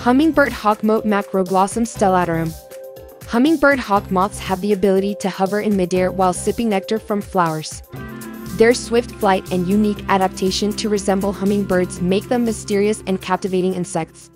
Hummingbird Hawkmoth Macroglossum stellatum. Hummingbird hawkmoths have the ability to hover in midair while sipping nectar from flowers. Their swift flight and unique adaptation to resemble hummingbirds make them mysterious and captivating insects.